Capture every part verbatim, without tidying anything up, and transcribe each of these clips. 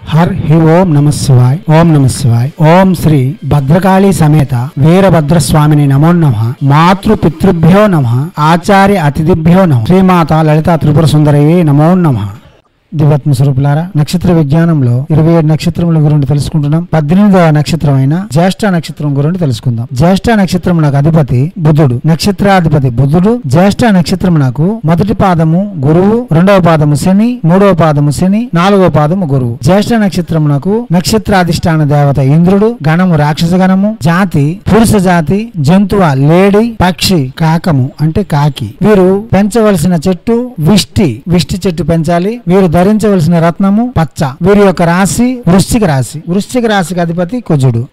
हर ही ओम नमः शिवाय ओम नमः शिवाय ओम श्री भद्रकाली समेत वीरभद्र स्वामिनि नमो नमः मातृ पितृभ्यो नमः आचार्य अतिथिभ्यो नमः श्रीमाता ललिता त्रिपुर सुंदरये नमो नमः। దివ్యాత్మ స్వరూపులారా, నక్షత్ర విజ్ఞానంలో ఇరవై ఏడు నక్షత్రముల గురించి తెలుసుకుంటున్నాం. పద్దెనిమిదవ నక్షత్రమైన జ్యేష్ఠ నక్షత్రం గురించి తెలుసుకుందాం. జ్యేష్ఠ నక్షత్రమునకు అధిపతి బుధుడు, నక్షత్రాధిపతి బుధుడు. జ్యేష్ఠ నక్షత్రమునకు మొదటి పాదము గురువు, రెండవ పాదము శని, మూడవ పాదము శని, నాలుగవ పాదము గురువు. జ్యేష్ఠ నక్షత్రమునకు నక్షత్రాధిష్టాన దేవత ఇంద్రుడు, గణము రాక్షస గణము, జాతి పురుష జాతి, జంతువ లేడి, పక్షి కాకము అంటే కాకి. వీరు పెంచవలసిన చెట్టు విష్టి, విష్టి చెట్టు పెంచాలి. వీరు ధరించవలసిన రత్నము పచ్చ. వీరి యొక్క రాశి వృశ్చిక రాశి, వృశ్చిక రాశికి అధిపతి కుజుడు.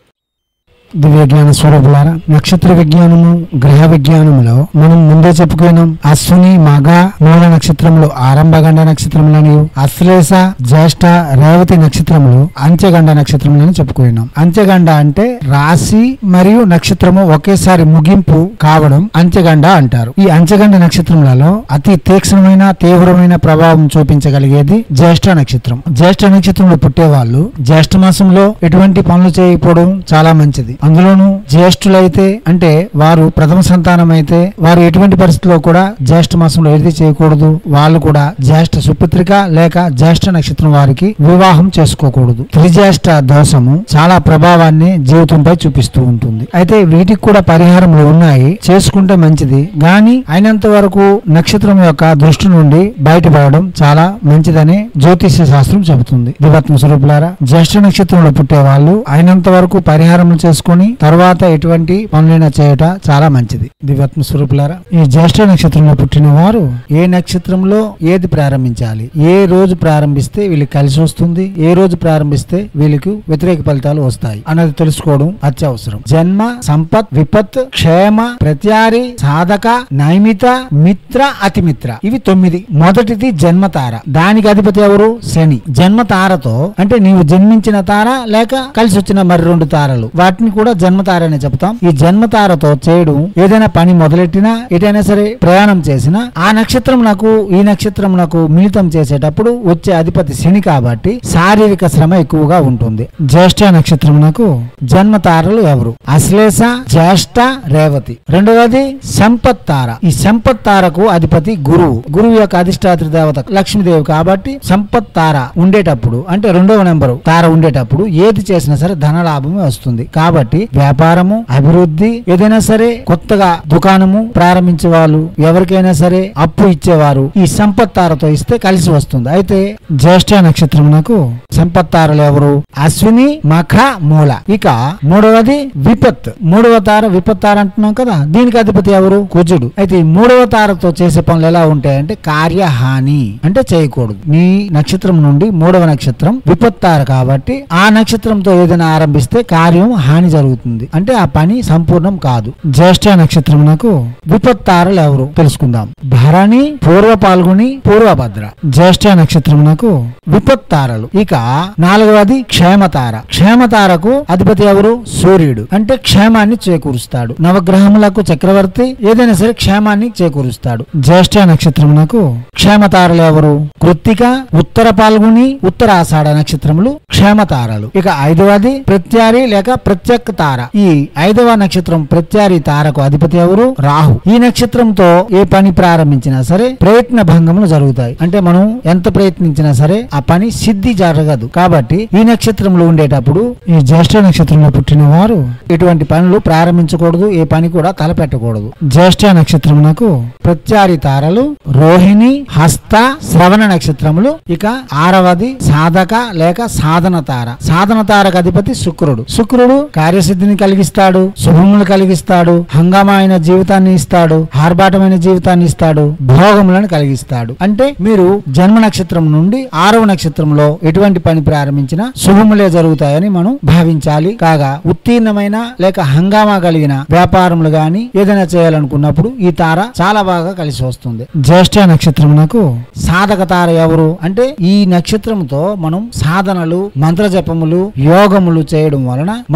దివ్య జ్ఞాన స్వరూపులారా, నక్షత్ర విజ్ఞానము గ్రహ విజ్ఞానములో మనం ముందే చెప్పుకున్నాం. అశ్విని మగ మూల నక్షత్రములు ఆరంభగండ నక్షత్రములని, అశ్లేష జ్యేష్ఠ రేవతి నక్షత్రములు అంత్యగండ నక్షత్రములని చెప్పుకున్నాం. అంత్యగండ అంటే రాశి మరియు నక్షత్రము ఒకేసారి ముగింపు కావడం అంత్యగండ అంటారు. ఈ అంత్యగండ నక్షత్రములలో అతి తీక్షణమైన తీవ్రమైన ప్రభావం చూపించగలిగేది జ్యేష్ఠ నక్షత్రం. జ్యేష్ఠ నక్షత్రంలో పుట్టే వాళ్ళు జ్యేష్ఠ మాసంలో ఎటువంటి పనులు చేయకపోవడం చాలా మంచిది. అందులోనూ జ్యేష్ఠులైతే అంటే వారు ప్రథమ సంతానం అయితే వారు ఎటువంటి పరిస్థితిలో కూడా జ్యేష్ఠ మాసంలో ఏది చేయకూడదు. వాళ్ళు కూడా జ్యేష్ఠ సుపుత్రిక లేక జ్యేష్ఠ నక్షత్రం వారికి వివాహం చేసుకోకూడదు. త్రిజ్యేష్ఠ దోషము చాలా ప్రభావాన్ని జీవితంపై చూపిస్తూ ఉంటుంది. అయితే వీటికి కూడా పరిహారములు ఉన్నాయి, చేసుకుంటే మంచిది. గాని అయినంత వరకు నక్షత్రం యొక్క దృష్టి నుండి బయటపడడం చాలా మంచిదని జ్యోతిష్య శాస్త్రం చెబుతుంది. దివ్యాత్మ స్వరూపులారా, జ్యేష్ఠ నక్షత్రంలో పుట్టే వాళ్ళు అయినంత వరకు పరిహారములు చేసుకుని తర్వాత ఎటువంటి పనులైనా చేయట చాలా మంచిది. దివ్యాత్మ స్వరూపులారా, ఈ జ్యేష్ఠ నక్షత్రంలో పుట్టిన వారు ఏ నక్షత్రంలో ఏది ప్రారంభించాలి, ఏ రోజు ప్రారంభిస్తే వీళ్ళకి కలిసి వస్తుంది, ఏ రోజు ప్రారంభిస్తే వీళ్ళకి వ్యతిరేక ఫలితాలు వస్తాయి అన్నది తెలుసుకోవడం అత్యవసరం. జన్మ, సంపత్, విపత్, క్షేమ, ప్రత్యారి, సాధక, నైమిత, మిత్ర, అతిమిత్ర ఇవి తొమ్మిది. మొదటిది జన్మతార, దానికి అధిపతి ఎవరు? శని. జన్మతారతో అంటే నీవు జన్మించిన తార లేక కలిసి వచ్చిన మరి రెండు తారలు, వాటిని కూడా జన్మతార అని చెప్తాం. ఈ జన్మతారతో చేయడం ఏదైనా పని మొదలెట్టినా ఏదైనా సరే ప్రయాణం చేసినా ఆ నక్షత్రం నాకు ఈ నక్షత్రం నాకు మిళితం చేసేటప్పుడు వచ్చే అధిపతి శని కాబట్టి శారీరక శ్రమ ఎక్కువగా ఉంటుంది. జ్యేష్ఠ నక్షత్రం నాకు జన్మతారలు ఎవరు? అశ్లేష, జ్యేష్ఠ, రేవతి. రెండవది సంపత్ తార. ఈ సంపత్ తారకు అధిపతి గురువు. గురువు యొక్క అధిష్టాత్రి దేవత లక్ష్మీదేవి కాబట్టి సంపత్ తార ఉండేటప్పుడు అంటే రెండవ నెంబరు తార ఉండేటప్పుడు ఏది చేసినా సరే ధనలాభమే వస్తుంది. కాబట్టి వ్యాపారము, అభివృద్ధి, ఏదైనా సరే కొత్తగా దుకాణము ప్రారంభించే వాళ్ళు, ఎవరికైనా సరే అప్పు ఇచ్చేవారు ఈ సంపత్తారతో ఇస్తే కలిసి వస్తుంది. అయితే జ్యేష్ఠ నక్షత్రం నాకు సంపత్తారలు ఎవరు? అశ్విని, మఖ, మూల. ఇక మూడవది విపత్. మూడవ తార విపత్తార అంటున్నాం కదా, దీనికి అధిపతి ఎవరు? కుజుడు. అయితే ఈ మూడవ తారతో చేసే పనులు ఎలా ఉంటాయంటే కార్యహాని అంటే చేయకూడదు. నీ నక్షత్రం నుండి మూడవ నక్షత్రం విపత్తార కాబట్టి ఆ నక్షత్రంతో ఏదైనా ఆరంభిస్తే కార్యం హాని జరుగుతుంది, అంటే ఆ పని సంపూర్ణం కాదు. జ్యేష్ఠ నక్షత్రం నాకు విపత్తారలు ఎవరు తెలుసుకుందాం. భరణి, పూర్వ పాల్గొని, పూర్వభద్ర. జ్యేష్ఠ నక్షత్రం నాకు విపత్తారలు. ఇక నాలుగవది క్షేమతార. క్షేమతారకు అధిపతి ఎవరు? సూర్యుడు. అంటే క్షేమాన్ని చేకూరుస్తాడు. నవగ్రహములకు చక్రవర్తి, ఏదైనా సరే క్షేమాన్ని చేకూరుస్తాడు. జ్యేష్ఠ నక్షత్రం నాకు క్షేమతారలు ఎవరు? కృత్తిక, ఉత్తర పాల్గొని, ఉత్తరాషాఢ నక్షత్రములు క్షేమతారలు. ఇక ఐదవది ప్రత్యారి లేక ప్రత్యక్ తార. ఈ ఐదవ నక్షత్రం ప్రత్యారి తారకు అధిపతి ఎవరు? రాహు. ఈ నక్షత్రంతో ఏ పని ప్రారంభించినా సరే ప్రయత్న భంగములు జరుగుతాయి. అంటే మనం ఎంత ప్రయత్నించినా సరే ఆ పని సిద్ధి జరగదు. కాబట్టి ఈ నక్షత్రంలో ఉండేటప్పుడు ఈ జ్యేష్ఠ నక్షత్రంలో పుట్టిన వారు ఎటువంటి పనులు ప్రారంభించకూడదు, ఏ పని కూడా తలపెట్టకూడదు. జ్యేష్ఠ నక్షత్రమునకు ప్రత్యారి తారలు రోహిణి, హస్త, శ్రవణ నక్షత్రములు. ఇక ఆరవది సాధక లేక సాధన తార. సాధన తారకు అధిపతి శుక్రుడు. శుక్రుడు కార్యసిద్ధిని కలిగిస్తాడు, శుభములు కలిగిస్తాడు, హంగామైన జీవితాన్ని ఇస్తాడు, ఆర్భాటమైన జీవితాన్ని ఇస్తాడు, భోగములను కలిగిస్తాడు. అంటే మీరు జన్మ నక్షత్రం నుండి ఆరవ నక్షత్రంలో ఎటువంటి పని ప్రారంభించినా శుభములే జరుగుతాయని మనం భావించాలి. కాగా ఉత్తీర్ణమైన లేక హంగామా కలిగిన వ్యాపారములు గాని ఏదైనా చేయాలనుకున్నప్పుడు ఈ తార చాలా బాగా కలిసి వస్తుంది. జ్యేష్ఠ నక్షత్రం నాకు సాధక తార ఎవరు అంటే ఈ నక్షత్రంతో మనం సాధనలు, మంత్ర జపములు, యోగములు చేయడం వలన మనం అనుకున్న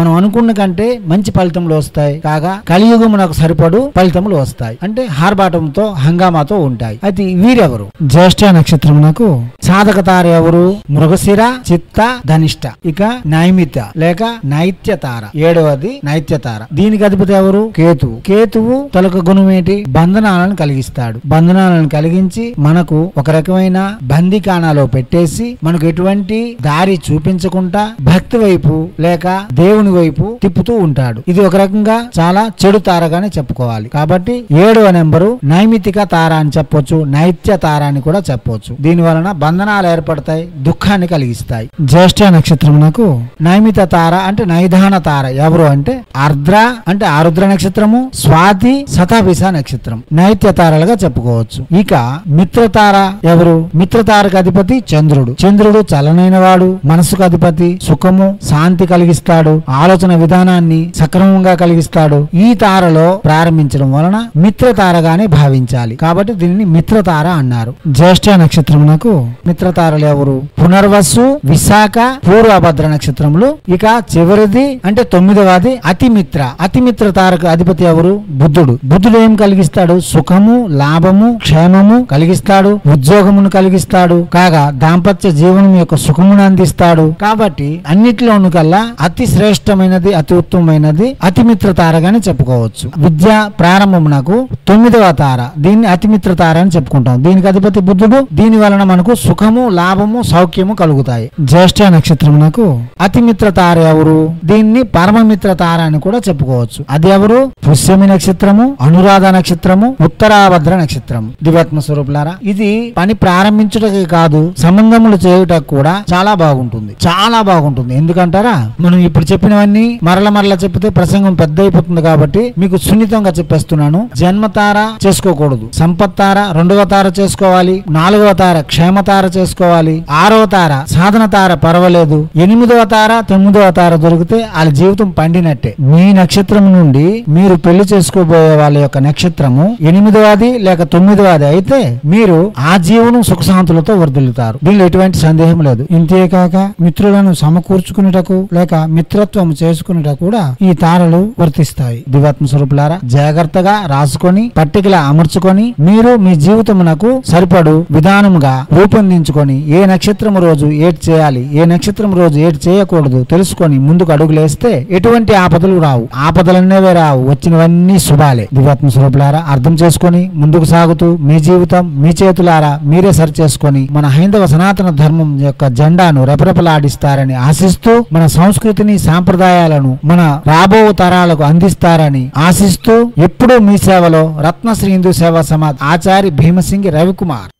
దేవుని కంటే మంచి ఫలితములు వస్తాయి కాగా కలియుగమునకు సరిపడు ఫలితములు వస్తాయి. అంటే హార్బాటంతో హంగామాతో ఉంటాయి. అయితే వీరెవరు? జ్యేష్ఠ నక్షత్రమునకు సాధక తార ఎవరు? మృగశిర, చిత్త, ధనిష్ట. ఇక నైమిత లేక నైత్య తార ఏడవది నైత్య తార. దీనికి అధిపతి ఎవరు? కేతువు. కేతువు తొలక గుణం ఏంటి? బంధనాలను కలిగిస్తాడు. బంధనాలను కలిగించి మనకు ఒక రకమైన బందికానాలో పెట్టేసి మనకు ఎటువంటి దారి చూపించకుండా భక్తి వైపు లేక దేవుని వైపు తిప్పుతూ ఉంటాడు. ఇది ఒక రకంగా చాలా చెడు తారగానే చెప్పుకోవాలి. కాబట్టి ఏడవ నెంబరు నైమితిక తార అని చెప్పొచ్చు, నైత్య తార అని కూడా చెప్పొచ్చు. దీని వలన బంధనాలు ఏర్పడతాయి, దుఃఖాన్ని కలిగిస్తాయి. జ్యేష్ఠ నక్షత్రమునకు నైమిత తార అంటే నైదాన తార ఎవరు అంటే ఆర్ద్ర అంటే ఆరుద్ర నక్షత్రము, స్వాతి, శతభిష నక్షత్రం నైత్య తారలుగా చెప్పుకోవచ్చు. ఇక మిత్రతార ఎవరు? మిత్రతారకు అధిపతి చంద్రుడు. చంద్రుడు చలనైన వాడు, మనసుకు అధిపతి, సుఖము, శాంతి కలిగిస్తాడు, ఆలోచన విధానాన్ని సక్రమంగా కలిగిస్తాడు. ఈ తారలో ప్రారంభించడం వలన మిత్రతారగానే భావించాలి. కాబట్టి దీనిని మిత్రతార అన్నారు. జ్యేష్ఠ నక్షత్రమునకు మిత్రతారలు ఎవరు? పునర్వసు, విశాఖ, పూర్వభద్ర నక్షత్రములు. ఇక చివరిది అంటే తొమ్మిదవది అతిమిత్ర. అతిమిత్ర తారకు అధిపతి ఎవరు? బుద్ధుడు. బుద్ధుడు ఏం కలిగిస్తాడు? సుఖము, లాభము, క్షేమము కలిగిస్తాడు, ఉద్యోగమును కలిగిస్తాడు, కాగా దాంపత్య జీవనం యొక్క సుఖమును అందిస్తాడు. కాబట్టి అన్నిటిలోను కల్లా అతి శ్రేష్టమైనది, అతి ఉత్తమమైనది అతిమిత్ర తారగానే చెప్పుకోవచ్చు. విద్య ప్రారంభమునకు తొమ్మిదవ తార, దీన్ని అతిమిత్ర తార అని చెప్పుకుంటాం. దీనికి అధిపతి బుద్ధుడు. దీని వలన మనకు సుఖము, లాభము, సౌఖ్యము కలుగుతాయి. జ్యేష్ఠ నక్షత్రమునకు అతిమిత్ర తార ఎవరు? దీన్ని పరమమిత్ర తార అని కూడా చెప్పుకోవచ్చు. అది ఎవరు? పుష్యమి నక్షత్రము, అనురాధ నక్షత్రము, ఉత్తరాభద్ర నక్షత్రము. దివాత్మ స్వరూపులారా, ఇది పని ప్రారంభించుటకే కాదు సంబంధములు చేయుటకు కూడా చాలా బాగుంటుంది, చాలా బాగుంటుంది. ఎందుకంటారా, మనం ఇప్పుడు చెప్పినవన్నీ మరల మరల చెప్తే ప్రసంగం పెద్ద అయిపోతుంది కాబట్టి మీకు సున్నితంగా చెప్పేస్తున్నాను. జన్మతార చేసుకోకూడదు, సంపత్తార రెండవ తార చేసుకోవాలి, నాలుగవ తార క్షేమతార చేసుకోవాలి, ఆరవ తార సాధన తార పర్వాలేదు, ఎనిమిదవ తార తొమ్మిదవ తార దొరికితే వాళ్ళ జీవితం పండినట్టే. మీ నక్షత్రం నుండి మీరు పెళ్లి చేసుకోబోయే వాళ్ళ యొక్క నక్షత్రము ఎనిమిదవది లేక తొమ్మిదవది అయితే మీరు ఆ జీవనం సుఖశాంతులతో వర్ధిల్లుతారు. దీనిలో ఎటువంటి సందేహం లేదు. ఇంతేకాక మిత్రులను సమకూర్చుకునేటకు లేక మిత్రత్వం చేసుకునేటకు కూడా ఈ తారలు వర్తిస్తాయి. దివాత్మ స్వరూపులారా, జాగ్రత్తగా రాసుకొని పట్టికలా అమర్చుకొని మీరు మీ జీవితమునకు సరిపడు విధానముగా రూపొందించుకొని ఏ నక్షత్రం రోజు ఏటి చేయాలి, ఏ నక్షత్రం రోజు ఏటి చేయకూడదు తెలుసుకొని ముందుకు అడుగులేస్తే ఎటువంటి ఆపదలు రావు. ఆపదలనేవే రావు, వచ్చినవన్నీ శుభాలే. దివాత్మ స్వరూపులారా, అర్థం చేసుకొని ముందుకు సాగుతూ మీ జీవితం మీ చేతులారా మీరే సరి చేసుకొని మన హైందవ సనాతన ధర్మం యొక్క జెండాను రెపరెపలాడిస్తారని ఆశిస్తూ మన సంస్కృతిని సాంప్రదాయాలను మన రాబో తరాలకు అందిస్తారని ఆశిస్తూ ఎప్పుడూ మీ సేవలో రత్నశ్రీ హిందూ సేవా సమాజ్ ఆచారి భీమసింగి రవికుమార్.